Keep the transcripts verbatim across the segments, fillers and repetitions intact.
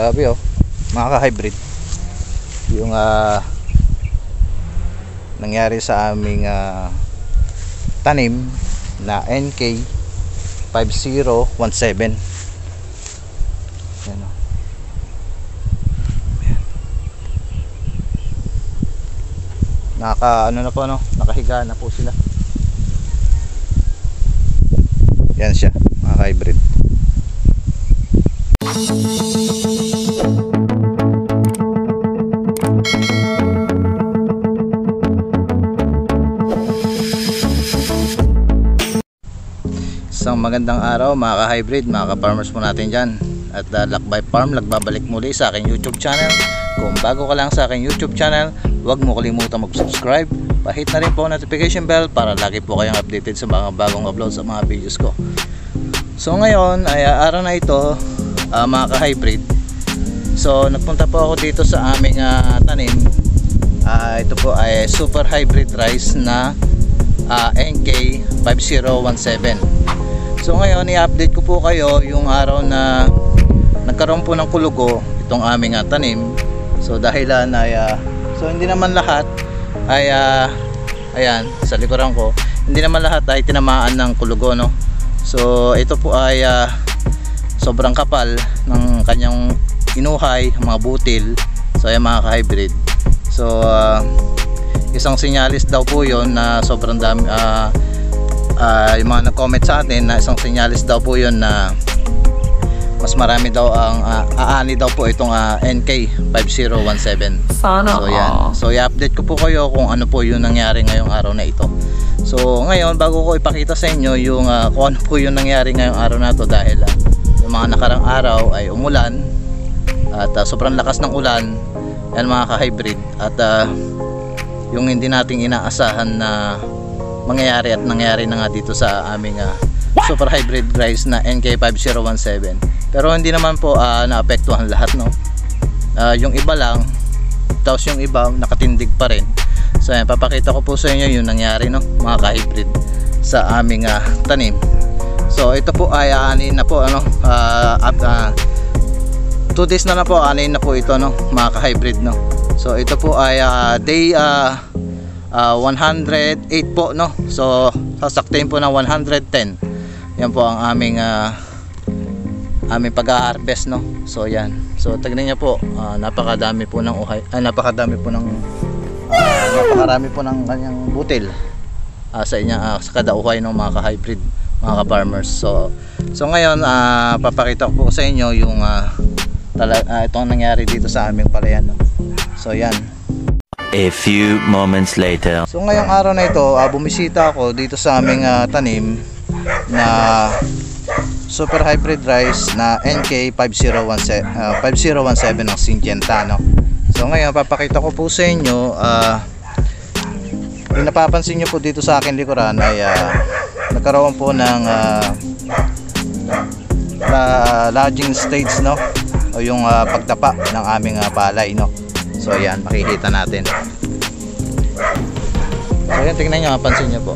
Grabe oh, mga ka-hybrid yung uh, nangyari sa aming uh, tanim na N K five zero one seven. Yan oh. Naka ano na po no, nakahiga na po sila. Yan siya, mga ka-hybrid. Isang magandang araw mga ka-hybrid, mga ka-farmers po natin dyan. At uh, Lakbay Farm, nagbabalik muli sa aking YouTube channel. Kung bago ka lang sa aking YouTube channel, huwag mo kalimutan mag-subscribe. Pahit na rin po notification bell para lagi po kayong updated sa mga bagong upload sa mga videos ko. So ngayon ay uh, araw na ito, uh, mga ka-hybrid. So nagpunta po ako dito sa aming uh, tanim. uh, Ito po ay super hybrid rice na uh, N K five zero one seven. So ngayon i-update ko po kayo yung araw na nagkaroon po ng kulugo itong aming uh, tanim. So dahilan ay uh, so hindi naman lahat ay uh, ayan sa likuran ko, hindi naman lahat ay tinamaan ng kulugo no. So ito po ay uh, sobrang kapal ng kanyang inuhay, mga butil. So ayan mga ka-hybrid. So uh, isang sinyalis daw po yon na sobrang dami uh, uh, yung mga nag-comment sa atin na isang sinyalis daw po yon na mas marami daw ang uh, aani daw po itong uh, N K five zero one seven. Sana. So yan. So i-update ko po kayo kung ano po yung nangyari ngayong araw na ito. So ngayon bago ko ipakita sa inyo yung uh, kung ano po yung nangyari ngayong araw na ito, dahil uh, yung mga nakarang araw ay umulan at uh, sobrang lakas ng ulan yan mga ka-hybrid, at uh, yung hindi nating inaasahan na mangyayari at nangyari na nga dito sa aming uh, super hybrid rice na N K five zero one seven. Pero hindi naman po uh, naapektuhan lahat no. Uh, yung iba lang, tapos yung iba nakatindig pa rin. So ayan, papakita ko po sa inyo yung nangyari no mga ka-hybrid sa aming uh, tanim. So ito po ay aanin na po ano, uh, uh, two days na na po, aanin na po ito no mga ka-hybrid no. So ito po ay uh, day uh, uh, one hundred eight po no. So sasaktin po ng one hundred ten. Yan po ang aming uh, aming pag-harvest no. So yan. So tignan niyo po, uh, napakadami po ng uhay, ay napakadami po ng uh, napakarami po ng kanyang butil uh, sa inya uh, sa kada uhay ng mga ka-hybrid, mga ka-farmers. So so ngayon uh, papakita ko po sa inyo yung uh, tala, uh, itong nangyari dito sa aming palayan no. So yan. A few moments later. So ngayong araw na ito, uh, bumisita ako dito sa aming uh, tanim na super hybrid rice na N K five zero one seven ng Syngenta no. So ngayon papakita ko po sa inyo, uh, yung napapansin nyo po dito sa akin likuran ay uh, nagkaroon po ng uh, lodging stage no, o yung uh, pagtapa ng aming uh, palay no. So ayan, makikita natin. So ayan, tingnan nyo, pansin nyo po.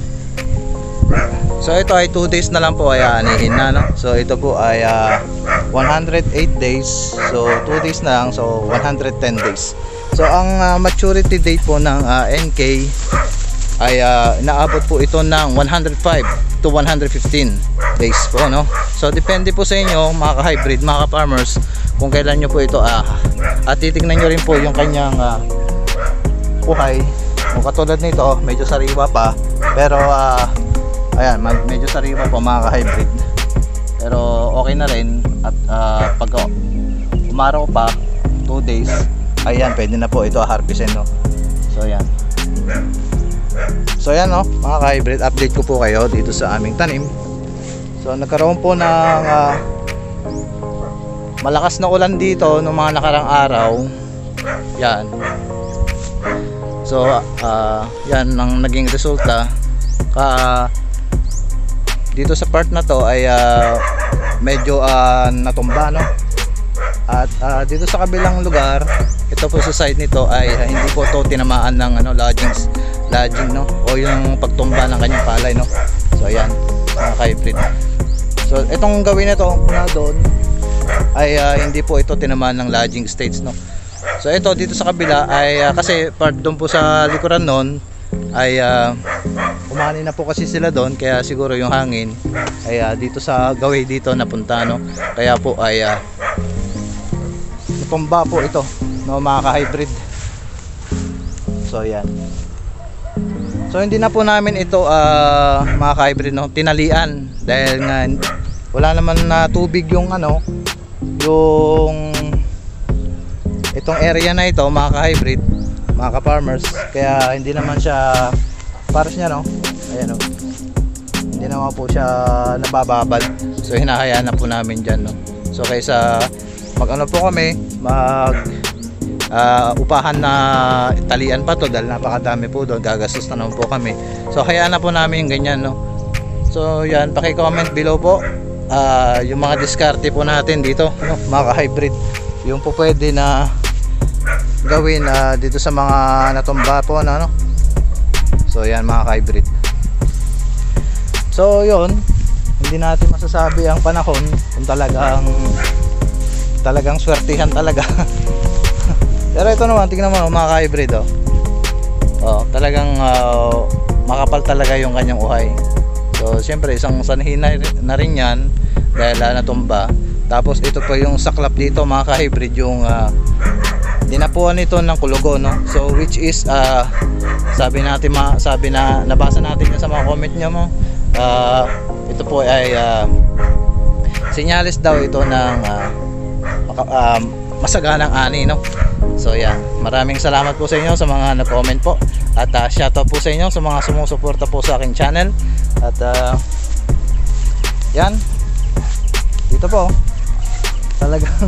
So ito ay two days na lang po ay aanihin na no? So ito po ay uh, one hundred eight days. So two days na lang, so one hundred ten days. So ang uh, maturity date po ng uh, N K ay uh, naabot po ito ng one hundred five to one hundred fifteen days po no. So depende po sa inyo mga ka-hybrid, mga ka-farmers, kung kailan nyo po ito uh, at titignan nyo rin po yung kanyang uh, buhay. Kung katulad nito medyo sariwa pa, pero uh, ayan, medyo sariwa po mga ka-hybrid, pero okay na rin. At uh, pag umaraw pa two days, ayan, pwede na po ito harvestin no. So ayan. So ayan no mga ka-hybrid, update ko po kayo dito sa aming tanim. So nagkaroon po ng uh, malakas na ulan dito noong mga nakarang araw. Yan. So uh, yan ang naging resulta. Ka dito sa part na to ay uh, medyo uh, natumba no. At uh, dito sa kabilang lugar, ito po sa side nito ay uh, hindi po to tinamaan ng ano, lodgings, lodging no, o yung pagtumba ng kanyang palay no. So ayan mga ka-hybrid. So itong gawin na to mula doon ay uh, hindi po ito tinamaan ng lodging stage, no. So ito dito sa kabila ay uh, kasi part doon po sa likuran noon ay uh, umani na po kasi sila doon, kaya siguro yung hangin ay uh, dito sa gaway dito napunta, no. Kaya po ay uh, tumba po ito, no, mga ka-hybrid. So yan. So hindi na po namin ito uh, mga ka-hybrid, no, tinalian dahil nga wala naman na tubig yung ano, yung itong area na ito, mga ka-hybrid, mga ka-farmers, kaya hindi naman siya pares niya, no. Ayan, no, hindi naman po siya nabababad. So hinahayaan na po namin dyan, no. So kaysa mag ano po kami, mag uh, upahan na talian pa to dahil napakadami po doon, gagastos na naman po kami. So hayaan na po namin yung ganyan, no. So yan, paki-comment below po uh, yung mga diskarte po natin dito, no, mga ka-hybrid, yung po pwede na gawin uh, dito sa mga natumba po na, no. So yan, mga ka-hybrid. So yun, hindi natin masasabi ang panahon kung talagang talagang swertihan talaga. Pero ito naman, tingnan mo mga ka-hybrid, oh. Oh, talagang uh, makapal talaga yung kanyang uhay. So siyempre isang sanhin na, na rin yan dahil uh, natumba. Tapos ito po yung saklap dito, mga ka-hybrid, yung uh, dinapuan nito ng kulugo, no. So which is uh, sabi natin ma, sabi na nabasa natin yun sa mga comment niyo mo. Uh, ito po ay uh, senyales daw ito ng uh, uh, masaganang ani, no. So yan, maraming salamat po sa inyo sa mga nag-comment po, at uh, shoutout po sa inyo sa mga sumusuporta po sa aking channel. At uh, yan, dito po talagang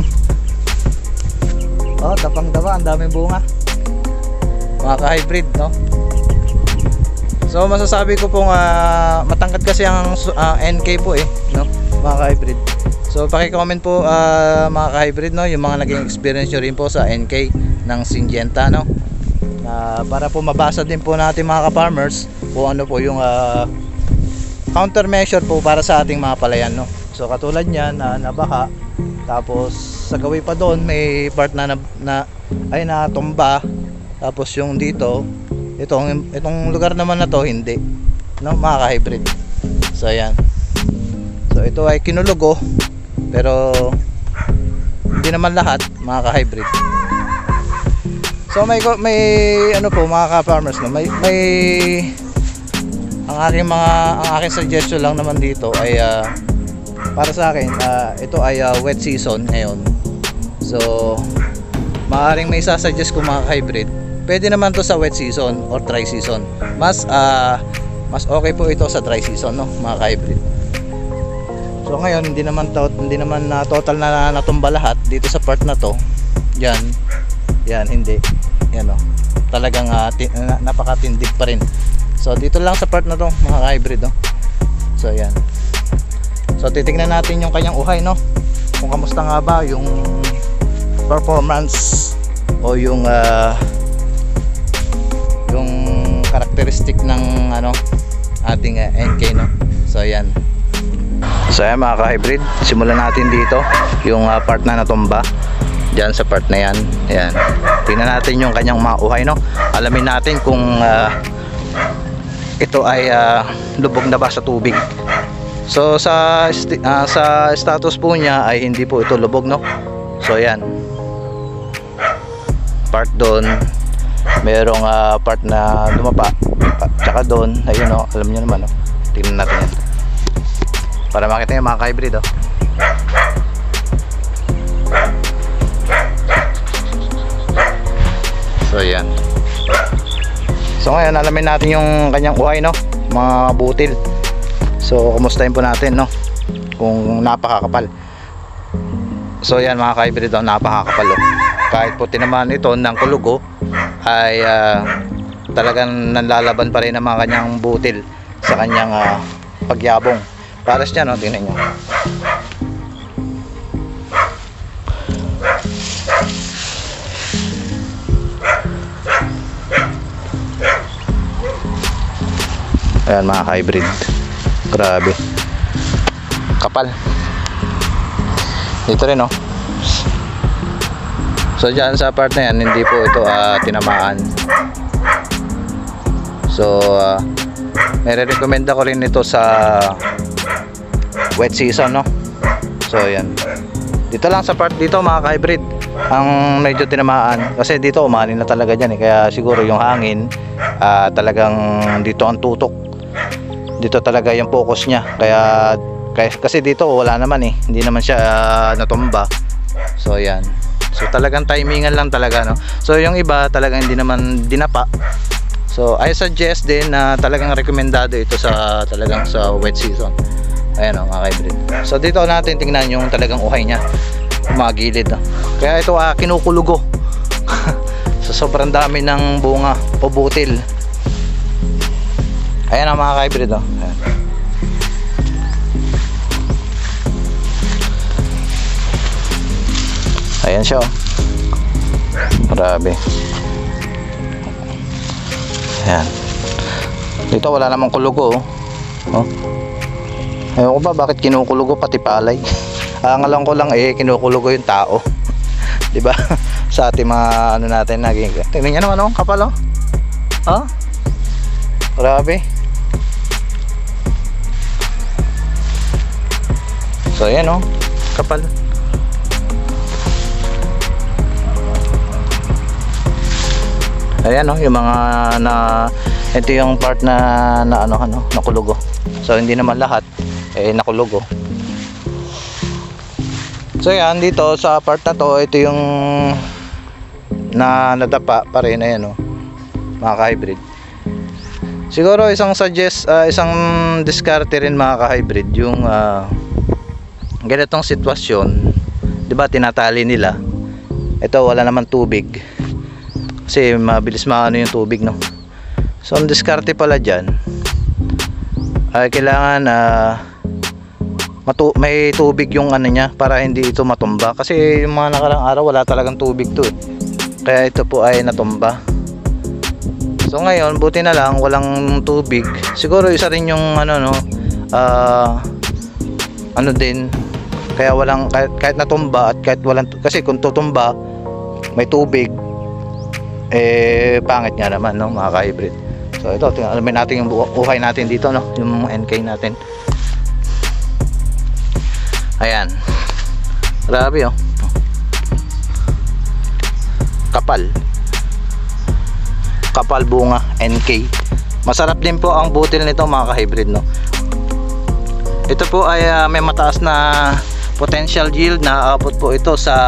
oh, tapang-tapa, ang daming bunga, mga ka-hybrid, no. So masasabi ko pong uh, matangkad kasi ang uh, N K po, eh, no, mga ka-hybrid. So paki-comment po uh, mga ka-hybrid, no, yung mga naging experience nyo rin po sa N K ng Syngenta, no, uh, para po mabasa din po natin, mga ka-farmers, kung ano po yung uh, countermeasure po para sa ating mga palayan, no. So katulad niyan, uh, nabaha, tapos sa gawin pa doon may part na, na, na ay natumba, tapos yung dito itong, itong lugar naman na to hindi, no, mga ka-hybrid. So ayan, so ito ay kinulugo, pero hindi naman lahat, mga ka-hybrid. So may may ano po, mga ka-farmers, no, may may ang aking mga ang aking suggestion lang naman dito ay uh, para sa akin, uh, ito ay uh, wet season ngayon. So maaaring may sasuggest ko, mga ka-hybrid, pwede naman to sa wet season or dry season. Mas uh, mas okay po ito sa dry season, no, mga ka-hybrid. So ngayon hindi naman to, hindi naman na uh, total na natumba lahat dito sa part na to. Yan. Yan, hindi. Yan, oh. Talagang uh, uh, napakatindig pa rin. So dito lang sa part na to, mga ka-hybrid, no. So yan. So titingnan natin yung kanyang uhay, no, kung kamusta nga ba yung performance o yung uh, yung karakteristik ng ano ating uh, N K, no. So yan. So yan, mga ka-hybrid, simulan natin dito yung uh, part na natumba dyan sa part na yan. Ayan, tingnan natin yung kanyang mga uhay, no. Alamin natin kung uh, ito ay uh, lubog na ba sa tubig. So sa uh, sa status po niya ay hindi po ito lubog, no. So ayan, part doon merong uh, part na lumapa, tsaka doon ayun, no, alam niyo naman, no. Tingnan natin yan para makita niyo, mga ka-hybrid, oh. So ayan. So ngayon alamin natin yung kanyang uhay, no, mga butil. So kumustahin po natin, no, kung napakakapal. So yan, mga ka-hybrid, oh, napakakapal, oh. Kahit po tinamaan ito ng kulugo ay uh, talagang nanlalaban pa rin ang mga kanyang butil sa kanyang uh, pagyabong. Pares niya, no, tingnan nyo. Ayan, mga ka-hybrid, grabe kapal. Dito rin, oh. So dyan sa part na yan, hindi po ito uh, tinamaan. So uh, may re-recommenda ko rin ito sa wet season, no. So yan, dito lang sa part dito mga ka-hybrid ang medyo tinamaan, kasi dito umanin na talaga dyan eh. Kaya siguro yung hangin uh, talagang dito ang tutok, dito talaga yung focus nya. Kaya kasi dito wala naman eh, hindi naman siya uh, natumba. So yan, so talagang timingan lang talaga, no. So yung iba talagang hindi naman dinapa. So I suggest din na talagang rekomendado ito sa talagang sa wet season. Ayan, o mga ka-hybrid. So dito natin tingnan yung talagang uhay nya, mga gilid, no? Kaya ito ah, kinukulugo. So sobrang dami ng bunga o butil. Ayan ang mga ka-hybrid, no? Ayan. Ayan siya, oh. Grabe. Ayan. Dito wala namang kulugo, oh. Oh. Ayun ko ba bakit kinukulugo pati palay. Ang alam ko lang eh kinukulugo yung tao. 'Di ba? Sa ating mga ano natin naging. Tingnan niyo naman, oh, kapal, oh. Ha? Grabe. So ayan, oh, kapal. Ayan, oh, yung mga na ito yung part na na ano ano nakulugo. So hindi naman lahat eh nakulugo. So yan, dito sa part na to, ito yung na nadapa pa rin. Ayan, oh, mga ka-hybrid. Siguro isang suggest uh, isang diskarte rin mga ka-hybrid yung uh, ganitong sitwasyon. 'Di ba tinatali nila? Ito wala naman tubig. Kasi mabilis maano yung tubig, no. So ang diskarte pala diyan ay kailangan uh, matu may tubig yung ano niya para hindi ito matumba, kasi yung mga nakarang araw wala talagang tubig to eh. Kaya ito po ay natumba. So ngayon buti na lang walang tubig. Siguro isa rin yung ano, no, uh, ano din kaya walang kahit, kahit natumba at kahit walang, kasi kung tutumba may tubig eh pangit nga naman, no, mga ka-hybrid. So ito tingnan alamin natin yung buhay natin dito, no, yung N K natin. Ayan, grabe, oh, kapal kapal bunga N K. Masarap din po ang butil nito mga ka-hybrid, no. Ito po ay uh, may mataas na potential yield, na aabot po ito sa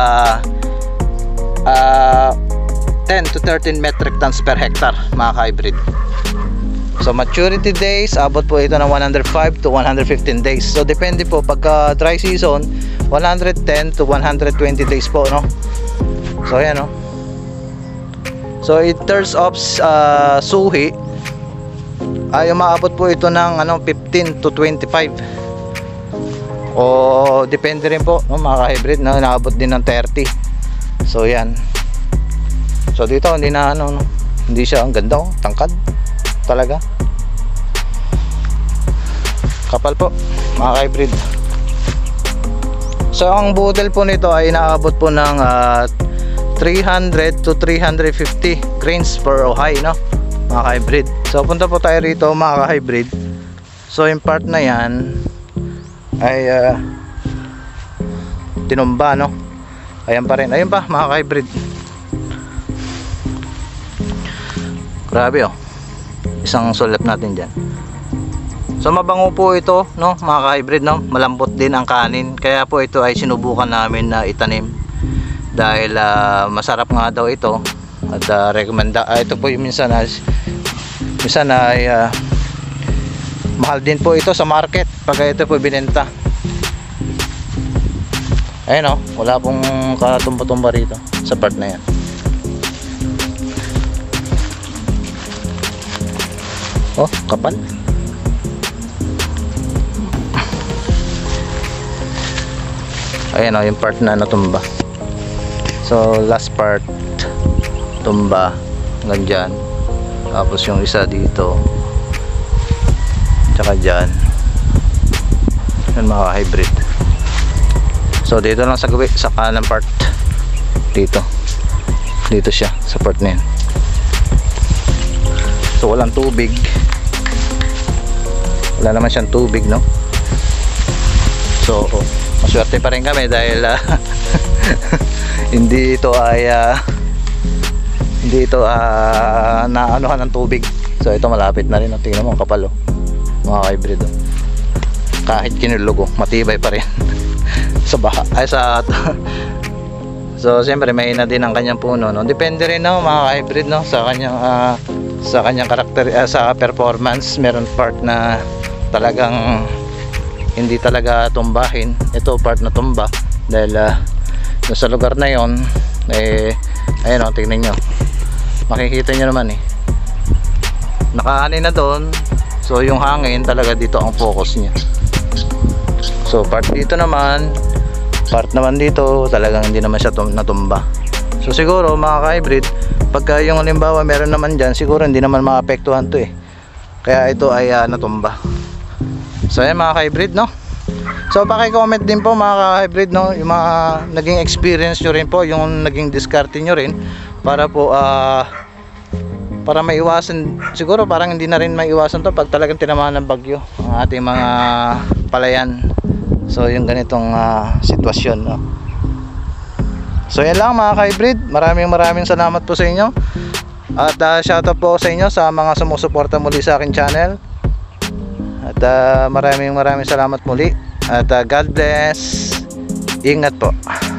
uh, ten to thirteen metric tons per hectare mga ka-hybrid. So maturity days, abot po ito ng one hundred five to one hundred fifteen days. So depende po, pagka dry season one hundred ten to one hundred twenty days po, no. So ayan, no. So in terms of uh, suhi ay umaabot po ito ng ano fifteen to twenty-five. O depende rin po, no, mga ka-hybrid, na naabot din ng thirty. So yan. So dito hindi na ano, no, hindi siya ang ganda, oh, tangkad talaga. Kapal po mga ka-hybrid. So ang butil po nito ay inaabot po ng uh, three hundred to three hundred fifty grains per ohay, no, mga ka-hybrid. So punta po tayo rito mga ka-hybrid. So yung part na yan ay uh, tinumba, no. Ayan pa rin, ayun pa mga ka-hybrid. Grabe, oh, isang sulap natin dyan. So mabango po ito, no, mga ka-hybrid, no. Malambot din ang kanin, kaya po ito ay sinubukan namin na itanim dahil uh, masarap nga daw ito. At uh, recommenda uh, ito po yung minsan uh, minsan ay uh, mahal din po ito sa market pag ito po binenta. Ayun, oh, wala pong katumba-tumba rito sa part na yan. Oh, kapal. Ayan, oh, yung part na natumba. So last part tumba hanggang dyan, tapos yung isa dito tsaka dyan. Yan mga hybrid. So dito lang sa gabi, sa kanan part. Dito. Dito siya sa part na yan. So walang tubig. Wala naman siyang tubig, no? So maswerte pa rin kami dahil uh, hindi ito ay uh, hindi ito uh, naanuhan ng tubig. So ito malapit na rin, oh. Tingnan mo ang kapal, oh. Mga ka-hybrid, oh. Kahit kinulugo, matibay pa rin sa baha ay sa so siyempre may ina din ang kanyang puno, no? Depende rin, no, mga ka-hybrid, no, sa kanyang uh, sa kanyang karakter, uh, sa performance. Meron part na talagang hindi talaga tumbahin. Ito part na tumba dahil uh, sa lugar na yon eh, ayun, oh, tingnan nyo, makikita nyo naman, eh, nakaani na doon. So yung hangin talaga dito ang focus niya. So part dito naman, part naman dito talagang hindi naman siya tum natumba. So siguro mga ka-hybrid, pagka yung halimbawa meron naman dyan, siguro hindi naman maapektuhan to, eh. Kaya ito ay uh, natumba. So ayan mga ka-hybrid, no. So paki-comment din po mga ka-hybrid, no, yung mga naging experience nyo rin po, yung naging diskarte nyo rin, para po uh, para maiwasan, siguro parang hindi na rin maiwasan to pag talagang tinamaan ng bagyo ang ating mga palayan. So yung ganitong uh, sitwasyon, no. So yan lang mga ka-hybrid, maraming maraming salamat po sa inyo. At uh, shoutout po sa inyo sa mga sumusuporta muli sa akin channel. At uh, maraming maraming salamat muli. At uh, God bless. Ingat po.